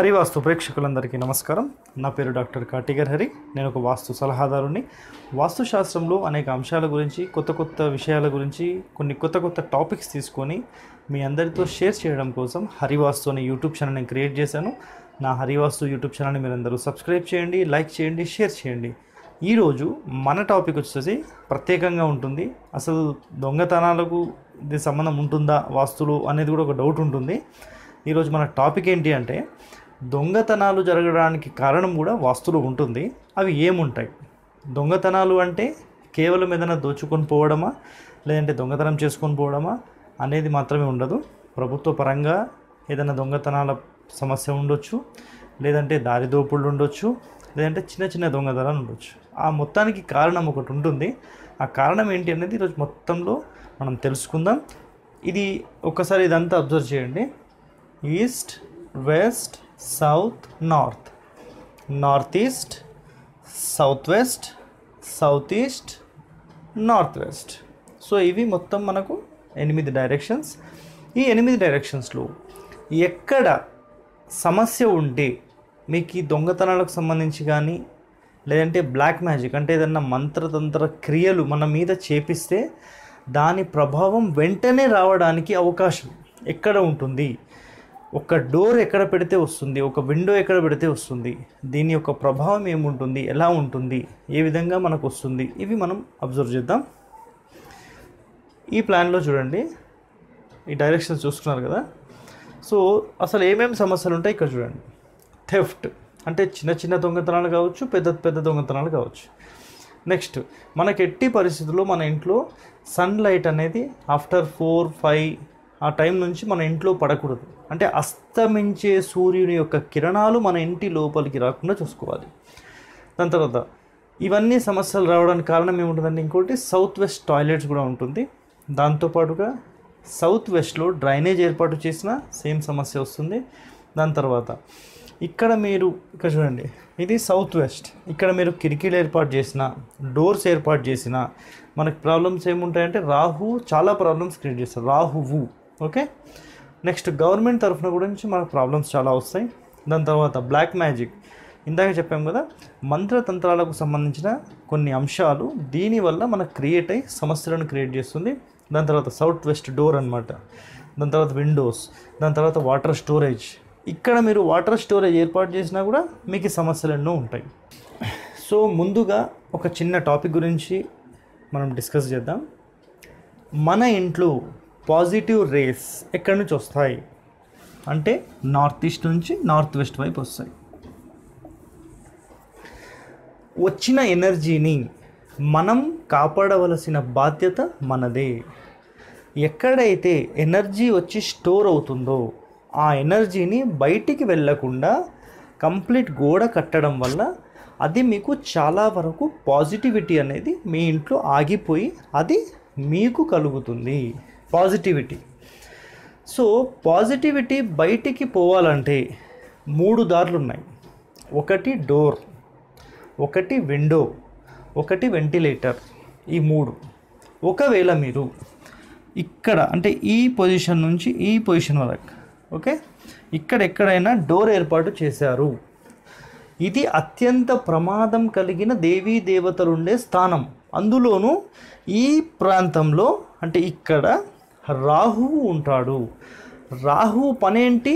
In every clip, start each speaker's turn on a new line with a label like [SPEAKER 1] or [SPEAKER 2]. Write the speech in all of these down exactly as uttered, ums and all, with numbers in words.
[SPEAKER 1] హరివాస్తు ప్రేక్షకులందరికీ నమస్కారం. నా పేరు డాక్టర్ కాటిగర్ హరి. నేను ఒక వాస్తు సలహాదారుని. వాస్తుశాస్త్రంలో అనేక అంశాల గురించి, కొత్త కొత్త విషయాల గురించి, కొన్ని కొత్త కొత్త టాపిక్స్ తీసుకొని మీ అందరితో షేర్ చేయడం కోసం హరివాస్తు అనే యూట్యూబ్ ఛానల్ని క్రియేట్ చేశాను. నా హరివాస్తు యూట్యూబ్ ఛానల్ని మీరందరూ సబ్స్క్రైబ్ చేయండి, లైక్ చేయండి, షేర్ చేయండి. ఈరోజు మన టాపిక్ వచ్చేసి ప్రత్యేకంగా ఉంటుంది. అసలు దొంగతనాలకు ఇది సంబంధం ఉంటుందా వాస్తులు అనేది కూడా ఒక డౌట్ ఉంటుంది. ఈరోజు మన టాపిక్ ఏంటి అంటే దొంగతనాలు జరగడానికి కారణం కూడా వాస్తులు ఉంటుంది. అవి ఏముంటాయి? దొంగతనాలు అంటే కేవలం ఏదైనా దోచుకొని పోవడమా, లేదంటే దొంగతనం చేసుకొని పోవడమా అనేది మాత్రమే ఉండదు. ప్రభుత్వ పరంగా ఏదైనా దొంగతనాల సమస్య ఉండొచ్చు, లేదంటే దారిదోపుళ్ళు ఉండొచ్చు, లేదంటే చిన్న చిన్న దొంగతనాలు ఉండొచ్చు. ఆ మొత్తానికి కారణం ఒకటి ఉంటుంది. ఆ కారణం ఏంటి అనేది ఈరోజు మొత్తంలో మనం తెలుసుకుందాం. ఇది ఒక్కసారి ఇదంతా అబ్జర్వ్ చేయండి. East, west, south, north, north east, south west, south east, north west. So ఇవి మొత్తం మనకు ఎనిమిది డైరెక్షన్స్. ఈ ఎనిమిది డైరెక్షన్స్లో ఎక్కడ సమస్య ఉంటే మీకు ఈ దొంగతనాలకు సంబంధించి కానీ, లేదంటే బ్లాక్ మ్యాజిక్ అంటే ఏదన్నా మంత్రతంత్ర క్రియలు మన మీద చేపిస్తే దాని ప్రభావం వెంటనే రావడానికి అవకాశం ఎక్కడ ఉంటుంది, ఒక డోర్ ఎక్కడ పెడితే వస్తుంది, ఒక విండో ఎక్కడ పెడితే వస్తుంది, దీని యొక్క ప్రభావం ఏముంటుంది, ఎలా ఉంటుంది, ఏ విధంగా మనకు వస్తుంది, ఇవి మనం అబ్జర్వ్ చేద్దాం. ఈ ప్లాన్లో చూడండి, ఈ డైరెక్షన్స్ చూసుకున్నారు కదా. సో అసలు ఏమేమి సమస్యలు ఉంటాయి ఇక్కడ చూడండి. థెఫ్ట్ అంటే చిన్న చిన్న దొంగతనాలు కావచ్చు, పెద్ద పెద్ద దొంగతనాలు కావచ్చు. నెక్స్ట్, మనకి ఎట్టి పరిస్థితుల్లో మన ఇంట్లో సన్లైట్ అనేది ఆఫ్టర్ ఫోర్ ఫైవ్ ఆ టైం నుంచి మన ఇంట్లో పడకూడదు. అంటే అస్తమించే సూర్యుని యొక్క కిరణాలు మన ఇంటి లోపలికి రాకుండా చూసుకోవాలి. దాని తర్వాత ఇవన్నీ సమస్యలు రావడానికి కారణం ఏముంటుందంటే ఇంకోటి సౌత్ వెస్ట్ టాయిలెట్స్ కూడా ఉంటుంది. దాంతోపాటుగా సౌత్ వెస్ట్లో డ్రైనేజ్ ఏర్పాటు చేసినా సేమ్ సమస్య వస్తుంది. దాని తర్వాత ఇక్కడ మీరు ఇక్కడ చూడండి, ఇది సౌత్ వెస్ట్. ఇక్కడ మీరు కిటికీలు ఏర్పాటు చేసినా, డోర్స్ ఏర్పాటు చేసినా మనకు ప్రాబ్లమ్స్ ఏముంటాయంటే రాహు చాలా ప్రాబ్లమ్స్ క్రియేట్ చేస్తారు, రాహువు. ఓకే, నెక్స్ట్ గవర్నమెంట్ తరఫున గురించి మనకు ప్రాబ్లమ్స్ చాలా వస్తాయి. దాని తర్వాత బ్లాక్ మ్యాజిక్, ఇందాక చెప్పాం కదా, మంత్రతంత్రాలకు సంబంధించిన కొన్ని అంశాలు దీనివల్ల మనకు క్రియేట్ అయ్యి సమస్యలను క్రియేట్ చేస్తుంది. దాని తర్వాత సౌత్ వెస్ట్ డోర్ అనమాట. దాని తర్వాత విండోస్, దాని తర్వాత వాటర్ స్టోరేజ్. ఇక్కడ మీరు వాటర్ స్టోరేజ్ ఏర్పాటు చేసినా కూడా మీకు సమస్యలు ఎన్నో ఉంటాయి. సో ముందుగా ఒక చిన్న టాపిక్ గురించి మనం డిస్కస్ చేద్దాం. మన ఇంట్లో పాజిటివ్ రేస్ ఎక్కడి నుంచి వస్తాయి అంటే నార్త్ ఈస్ట్ నుంచి నార్త్ వెస్ట్ వైపు వస్తాయి. వచ్చిన ఎనర్జీని మనం కాపాడవలసిన బాధ్యత మనదే. ఎక్కడైతే ఎనర్జీ వచ్చి స్టోర్ అవుతుందో ఆ ఎనర్జీని బయటికి వెళ్ళకుండా కంప్లీట్ గోడ కట్టడం వల్ల అది మీకు చాలా వరకు పాజిటివిటీ అనేది మీ ఇంట్లో ఆగిపోయి అది మీకు కలుగుతుంది పాజిటివిటీ. సో పాజిటివిటీ బయటికి పోవాలంటే మూడు దారులు ఉన్నాయి. ఒకటి డోర్, ఒకటి విండో, ఒకటి వెంటిలేటర్. ఈ మూడు ఒకవేళ మీరు ఇక్కడ అంటే ఈ పొజిషన్ నుంచి ఈ పొజిషన్ వరకు, ఓకే, ఇక్కడ ఎక్కడైనా డోర్ ఏర్పాటు చేశారు, ఇది అత్యంత ప్రమాదం కలిగిన దేవీ దేవతలు ఉండే స్థానం. అందులోనూ ఈ ప్రాంతంలో అంటే ఇక్కడ రాహువు ఉంటాడు. రాహువు పనేంటి?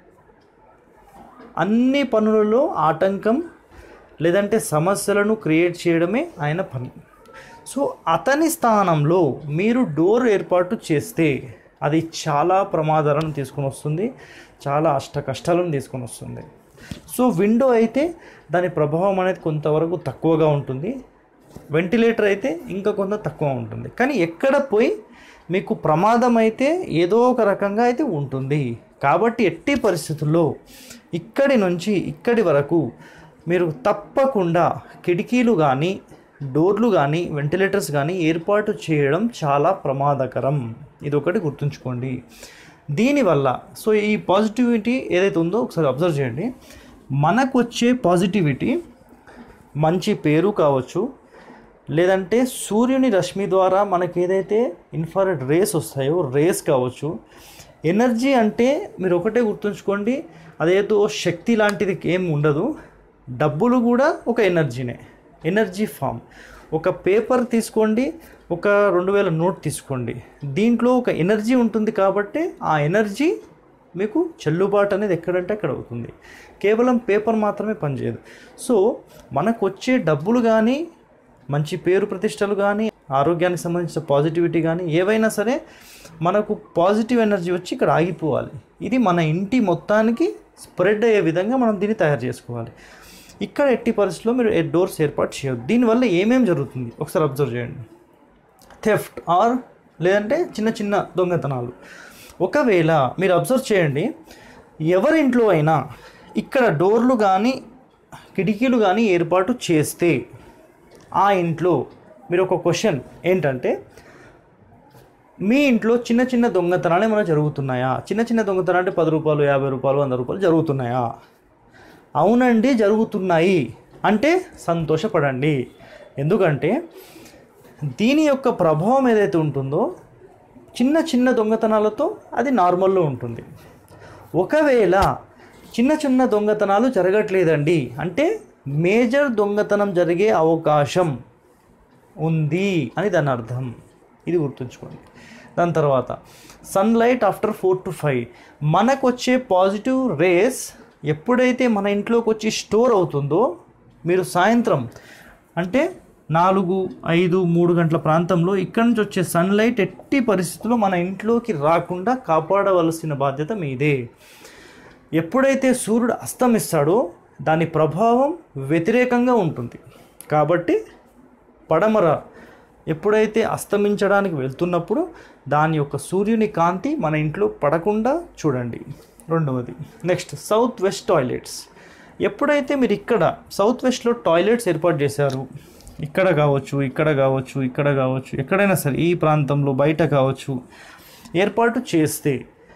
[SPEAKER 1] అన్ని పనులలో ఆటంకం లేదంటే సమస్యలను క్రియేట్ చేయడమే ఆయన పని. సో అతని స్థానంలో మీరు డోర్ ఏర్పాటు చేస్తే అది చాలా ప్రమాదాలను తీసుకొని వస్తుంది, చాలా అష్ట కష్టాలను తీసుకొని వస్తుంది. సో విండో అయితే దాని ప్రభావం అనేది కొంతవరకు తక్కువగా ఉంటుంది, వెంటిలేటర్ అయితే ఇంకా కొంత తక్కువ ఉంటుంది. కానీ ఎక్కడ పోయి మీకు ప్రమాదం అయితే ఏదో ఒక రకంగా అయితే ఉంటుంది. కాబట్టి ఎట్టి పరిస్థితుల్లో ఇక్కడి నుంచి ఇక్కడి వరకు మీరు తప్పకుండా కిటికీలు కానీ, డోర్లు కానీ, వెంటిలేటర్స్ కానీ ఏర్పాటు చేయడం చాలా ప్రమాదకరం. ఇది ఒకటి గుర్తుంచుకోండి. దీనివల్ల సో ఈ పాజిటివిటీ ఏదైతే ఉందో ఒకసారి అబ్జర్వ్ చేయండి. మనకు వచ్చే పాజిటివిటీ మంచి పేరు కావచ్చు, లేదంటే సూర్యుని రశ్మి ద్వారా మనకి ఏదైతే ఇన్ఫ్రారెడ్ రేస్ వస్తాయో రేస్ కావచ్చు, ఎనర్జీ అంటే మీరు ఒకటే గుర్తుంచుకోండి, అదేదో శక్తి లాంటిది ఏం ఉండదు. డబ్బులు కూడా ఒక ఎనర్జీనే, ఎనర్జీ ఫామ్. ఒక పేపర్ తీసుకోండి, ఒక రెండు వేల నోట్ తీసుకోండి, దీంట్లో ఒక ఎనర్జీ ఉంటుంది కాబట్టి ఆ ఎనర్జీ మీకు చెల్లుబాటు అనేది ఎక్కడంటే అక్కడ అవుతుంది. కేవలం పేపర్ మాత్రమే పనిచేయదు. సో మనకు వచ్చే డబ్బులు కానీ, మంచి పేరు ప్రతిష్టలు కానీ, ఆరోగ్యానికి సంబంధించిన పాజిటివిటీ కానీ ఏవైనా సరే మనకు పాజిటివ్ ఎనర్జీ వచ్చి ఇక్కడ ఆగిపోవాలి. ఇది మన ఇంటి మొత్తానికి స్ప్రెడ్ అయ్యే విధంగా మనం దీన్ని తయారు చేసుకోవాలి. ఇక్కడ ఎట్టి పరిస్థితుల్లో మీరు డోర్స్ ఏర్పాటు చేయొద్దు. దీనివల్ల ఏమేమి జరుగుతుంది ఒకసారి అబ్జర్వ్ చేయండి. థెఫ్ట్ ఆర్ లేదంటే చిన్న చిన్న దొంగతనాలు. ఒకవేళ మీరు అబ్జర్వ్ చేయండి, ఎవరింట్లో అయినా ఇక్కడ డోర్లు కానీ కిటికీలు కానీ ఏర్పాటు చేస్తే ఆ ఇంట్లో మీరు ఒక క్వశ్చన్ ఏంటంటే, మీ ఇంట్లో చిన్న చిన్న దొంగతనాలు ఏమైనా జరుగుతున్నాయా? చిన్న చిన్న దొంగతనాలు అంటే పది రూపాయలు, యాభై రూపాయలు, వంద రూపాయలు జరుగుతున్నాయా? అవునండి జరుగుతున్నాయి అంటే సంతోషపడండి. ఎందుకంటే దీని యొక్క ప్రభావం ఏదైతే ఉంటుందో చిన్న చిన్న దొంగతనాలతో అది నార్మల్లో ఉంటుంది. ఒకవేళ చిన్న చిన్న దొంగతనాలు జరగట్లేదండి అంటే మేజర్ దొంగతనం జరిగే అవకాశం ఉంది అని దాని అర్థం. ఇది గుర్తుంచుకోండి. దాని తర్వాత sunlight after four to five మనకు వచ్చే పాజిటివ్ రేస్ ఎప్పుడైతే మన ఇంట్లోకి వచ్చి స్టోర్ అవుతుందో, మీరు సాయంత్రం అంటే నాలుగు ఐదు మూడు గంటల ప్రాంతంలో ఇక్కడి నుంచి వచ్చే సన్లైట్ ఎట్టి పరిస్థితుల్లో మన ఇంట్లోకి రాకుండా కాపాడవలసిన బాధ్యత మీదే. ఎప్పుడైతే సూర్యుడు అస్తమిస్తాడో దాని ప్రభావం వ్యతిరేకంగా ఉంటుంది. కాబట్టి పడమర ఎప్పుడైతే అస్తమించడానికి వెళ్తున్నప్పుడు దాని యొక్క సూర్యుని కాంతి మన ఇంట్లో పడకుండా చూడండి. రెండవది నెక్స్ట్ సౌత్ వెస్ట్ టాయిలెట్స్. ఎప్పుడైతే మీరు ఇక్కడ సౌత్ వెస్ట్లో టాయిలెట్స్ ఏర్పాటు చేశారు, ఇక్కడ కావచ్చు, ఇక్కడ కావచ్చు, ఇక్కడ కావచ్చు, ఎక్కడైనా సరే ఈ ప్రాంతంలో బయట కావచ్చు, ఏర్పాటు చేస్తే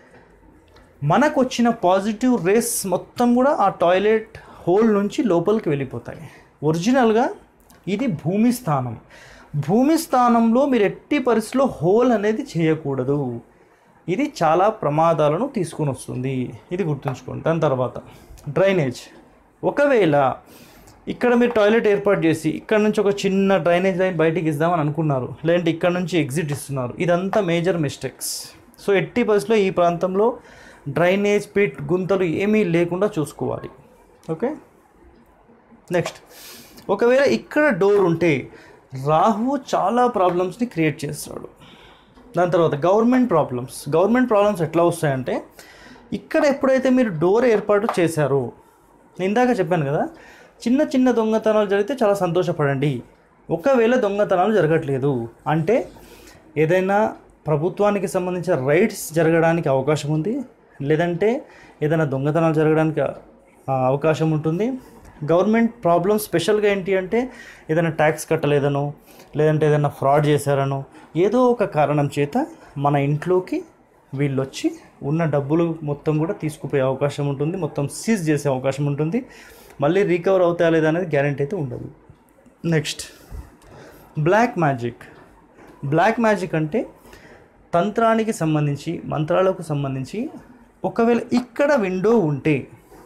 [SPEAKER 1] మనకు వచ్చిన పాజిటివ్ రేస్ మొత్తం కూడా ఆ టాయిలెట్ హోల్ నుంచి లోపలికి వెళ్ళిపోతాయి. ఒరిజినల్గా ఇది భూమి స్థానం. భూమి స్థానంలో మీరు ఎట్టి పరిస్థితిలో హోల్ అనేది చేయకూడదు. ఇది చాలా ప్రమాదాలను తీసుకొని వస్తుంది. ఇది గుర్తుంచుకోండి. దాని తర్వాత డ్రైనేజ్. ఒకవేళ ఇక్కడ మీరు టాయిలెట్ ఏర్పాటు చేసి ఇక్కడ నుంచి ఒక చిన్న డ్రైనేజ్ లైన్ బయటికి ఇద్దామని అనుకున్నారు, లేదంటే ఇక్కడ నుంచి ఎగ్జిట్ ఇస్తున్నారు, ఇదంతా మేజర్ మిస్టేక్స్. సో ఎట్టి పరిస్థితిలో ఈ ప్రాంతంలో డ్రైనేజ్ పిట్ గుంతలు ఏమీ లేకుండా చూసుకోవాలి. ఓకే. నెక్స్ట్ ఒకవేళ ఇక్కడ డోర్ ఉంటే రాహు చాలా ప్రాబ్లమ్స్ని క్రియేట్ చేస్తాడు. దాని తర్వాత గవర్నమెంట్ ప్రాబ్లమ్స్. గవర్నమెంట్ ప్రాబ్లమ్స్ ఎట్లా వస్తాయంటే, ఇక్కడ ఎప్పుడైతే మీరు డోర్ ఏర్పాటు చేశారో, నేను ఇందాక చెప్పాను కదా, చిన్న చిన్న దొంగతనాలు జరిగితే చాలా సంతోషపడండి. ఒకవేళ దొంగతనాలు జరగట్లేదు అంటే ఏదైనా ప్రభుత్వానికి సంబంధించిన రైట్స్ జరగడానికి అవకాశం ఉంది, లేదంటే ఏదైనా దొంగతనాలు జరగడానికి అవకాశం ఉంటుంది. గవర్నమెంట్ ప్రాబ్లమ్ స్పెషల్గా ఏంటి అంటే ఏదైనా ట్యాక్స్ కట్టలేదనో, లేదంటే ఏదైనా ఫ్రాడ్ చేశారనో, ఏదో ఒక కారణం చేత మన ఇంట్లోకి వీళ్ళు వచ్చి ఉన్న డబ్బులు మొత్తం కూడా తీసుకుపోయే అవకాశం ఉంటుంది, మొత్తం సీజ్ చేసే అవకాశం ఉంటుంది. మళ్ళీ రికవర్ అవుతాయా లేదా అనేది గ్యారెంటీ అయితే ఉండదు. Next black magic. Black magic అంటే తంత్రానికి సంబంధించి, మంత్రాలకు సంబంధించి ఒకవేళ ఇక్కడ విండో ఉంటే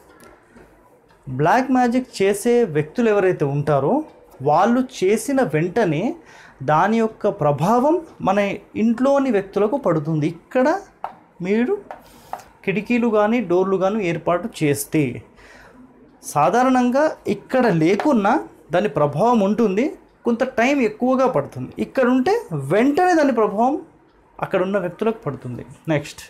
[SPEAKER 1] బ్లాక్ మ్యాజిక్ చేసే వ్యక్తులు ఎవరైతే ఉంటారో వాళ్ళు చేసిన వెంటనే దాని యొక్క ప్రభావం మన ఇంట్లోని వ్యక్తులకు పడుతుంది. ఇక్కడ మీరు కిటికీలు కానీ డోర్లు కానీ ఏర్పాటు చేస్తే సాధారణంగా ఇక్కడ లేకున్నా దాని ప్రభావం ఉంటుంది, కొంత టైం ఎక్కువగా పడుతుంది. ఇక్కడ ఉంటే వెంటనే దాని ప్రభావం అక్కడ ఉన్న వ్యక్తులకు పడుతుంది. Next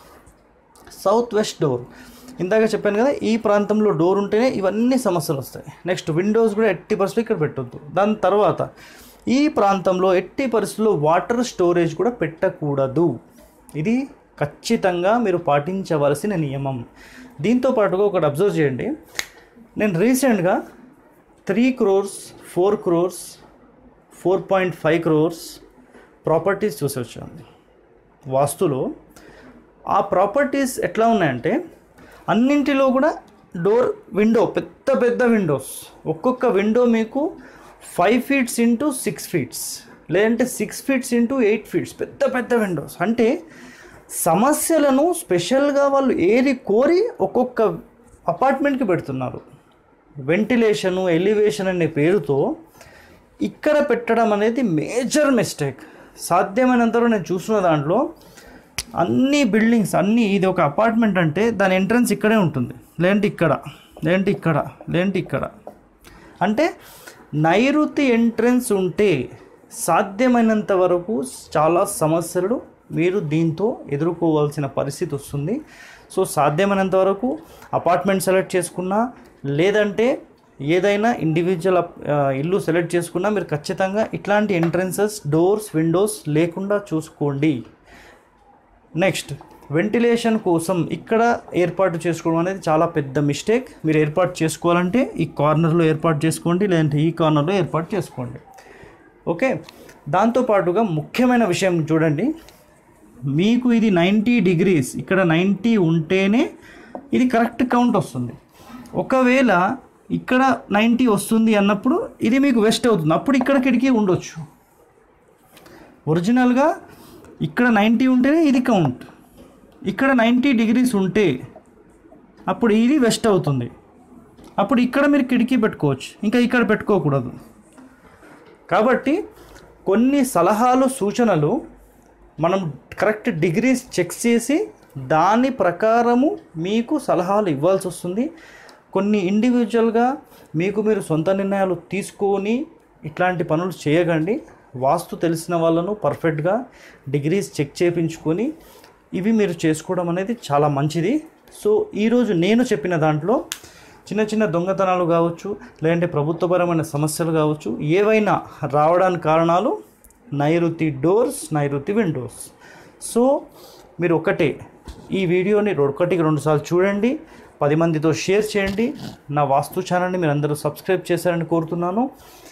[SPEAKER 1] south west door. ఇందాక చెప్పాను కదా, ఈ ప్రాంతంలో డోర్ ఉంటేనే ఇవన్నీ సమస్యలు వస్తాయి. నెక్స్ట్ విండోస్ కూడా ఎట్టి పరిస్థితుల్లో ఇక్కడ పెట్టొద్దు. దాని తర్వాత ఈ ప్రాంతంలో ఎట్టి పరిస్థితుల్లో వాటర్ స్టోరేజ్ కూడా పెట్టకూడదు. ఇది ఖచ్చితంగా మీరు పాటించవలసిన నియమం. దీంతో పాటుగా ఒకటి అబ్జర్వ్ చేయండి. నేను రీసెంట్గా three crores four crores four point five crores properties చూసి వచ్చాను వాస్తులో. ఆ ప్రాపర్టీస్ ఎట్లా ఉన్నాయంటే అన్నింటిలో కూడా డోర్ విండో పెద్ద పెద్ద విండోస్, ఒక్కొక్క విండో మీకు five feets into six feets లేదంటే six feets into eight feets పెద్ద పెద్ద విండోస్. అంటే సమస్యలను స్పెషల్గా వాళ్ళు ఏరి కోరి ఒక్కొక్క అపార్ట్మెంట్కి పెడుతున్నారు. వెంటిలేషను, ఎలివేషన్ అనే పేరుతో ఇక్కడ పెట్టడం అనేది మేజర్ మిస్టేక్. సాధ్యమైనంతలో నేను చూసిన దాంట్లో అన్ని బిల్డింగ్స్ అన్నీ, ఇది ఒక అపార్ట్మెంట్ అంటే దాని ఎంట్రన్స్ ఇక్కడే ఉంటుంది, లేదంటే ఇక్కడ, లేదంటే ఇక్కడ, లేదంటే ఇక్కడ. అంటే నైరుతి ఎంట్రన్స్ ఉంటే సాధ్యమైనంత వరకు చాలా సమస్యలు మీరు దీంతో ఎదుర్కోవాల్సిన పరిస్థితి వస్తుంది. సో సాధ్యమైనంత వరకు అపార్ట్మెంట్ సెలెక్ట్ చేసుకున్నా, లేదంటే ఏదైనా ఇండివిజువల్ ఇల్లు సెలెక్ట్ చేసుకున్నా మీరు ఖచ్చితంగా ఇట్లాంటి ఎంట్రన్సెస్, డోర్స్, విండోస్ లేకుండా చూసుకోండి. నెక్స్ట్, వెంటిలేషన్ కోసం ఇక్కడ ఏర్పాటు చేసుకోవడం అనేది చాలా పెద్ద మిస్టేక్. మీరు ఏర్పాటు చేసుకోవాలంటే ఈ కార్నర్లో ఏర్పాటు చేసుకోండి, లేదంటే ఈ కార్నర్లో ఏర్పాటు చేసుకోండి. ఓకే, దాంతోపాటుగా ముఖ్యమైన విషయం చూడండి, మీకు ఇది నైంటీ డిగ్రీస్, ఇక్కడ నైంటీ ఉంటేనే ఇది కరెక్ట్ కౌంట్ వస్తుంది. ఒకవేళ ఇక్కడ నైంటీ వస్తుంది అన్నప్పుడు ఇది మీకు వెస్ట్ అవుతుంది, అప్పుడు ఇక్కడ కిటికీ ఉండొచ్చు. ఒరిజినల్గా ఇక్కడ నైంటీ ఉంటేనే ఇది కౌంట్, ఇక్కడ నైంటీ డిగ్రీస్ ఉంటే అప్పుడు ఇది వెస్ట్ అవుతుంది, అప్పుడు ఇక్కడ మీరు కిటికీ పెట్టుకోవచ్చు, ఇంకా ఇక్కడ పెట్టుకోకూడదు. కాబట్టి కొన్ని సలహాలు, సూచనలు మనం కరెక్ట్ డిగ్రీస్ చెక్ చేసి దాని ప్రకారము మీకు సలహాలు ఇవ్వాల్సి వస్తుంది. కొన్ని ఇండివిజువల్గా మీకు మీరు సొంత నిర్ణయాలు తీసుకొని ఇట్లాంటి పనులు చేయకండి. వాస్తు తెలిసిన వాళ్ళను పర్ఫెక్ట్గా డిగ్రీస్ చెక్ చేయించుకొని ఇవి మీరు చేసుకోవడం అనేది చాలా మంచిది. సో ఈరోజు నేను చెప్పిన దాంట్లో చిన్న చిన్న దొంగతనాలు కావచ్చు, లేదంటే ప్రభుత్వపరమైన సమస్యలు కావచ్చు, ఏవైనా రావడానికి కారణాలు నైరుతి డోర్స్, నైరుతి విండోస్. సో మీరు ఒకటే ఈ వీడియోని ఒకటికి రెండు సార్లు చూడండి, పది మందితో షేర్ చేయండి. నా వాస్తు ఛానల్ని మీరు అందరూ సబ్స్క్రైబ్ చేశారని కోరుతున్నాను.